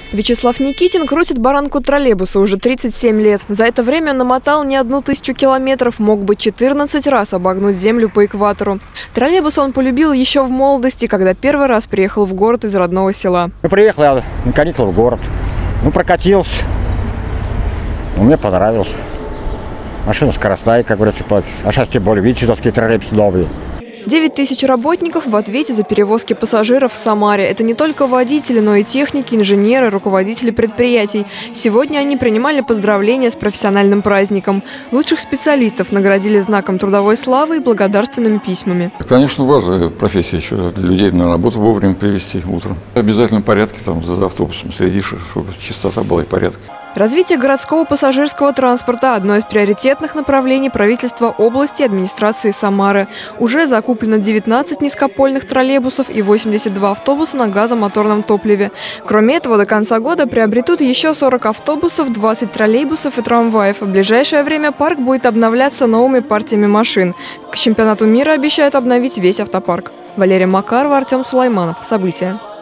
Вячеслав Никитин крутит баранку троллейбуса уже 37 лет. За это время намотал не 1000 километров, мог бы 14 раз обогнуть землю по экватору. Троллейбус он полюбил еще в молодости, когда первый раз приехал в город из родного села. Приехал я на каникулы в город. Прокатился. Мне понравилось. Машина скоростная, как говорится. А сейчас тем более, видите, такие троллейбусы новые. 9000 работников в ответе за перевозки пассажиров в Самаре. Это не только водители, но и техники, инженеры, руководители предприятий. Сегодня они принимали поздравления с профессиональным праздником. Лучших специалистов наградили знаком трудовой славы и благодарственными письмами. Конечно, важная профессия, еще людей на работу вовремя привезти утром. В обязательном порядке там за автобусом следишь, чтобы чистота была и порядок. Развитие городского пассажирского транспорта – одно из приоритетных направлений правительства области и администрации Самары. Уже закуплено 19 низкопольных троллейбусов и 82 автобуса на газомоторном топливе. Кроме этого, до конца года приобретут еще 40 автобусов, 20 троллейбусов и трамваев. В ближайшее время парк будет обновляться новыми партиями машин. К чемпионату мира обещают обновить весь автопарк. Валерия Макарова, Артем Сулайманов. События.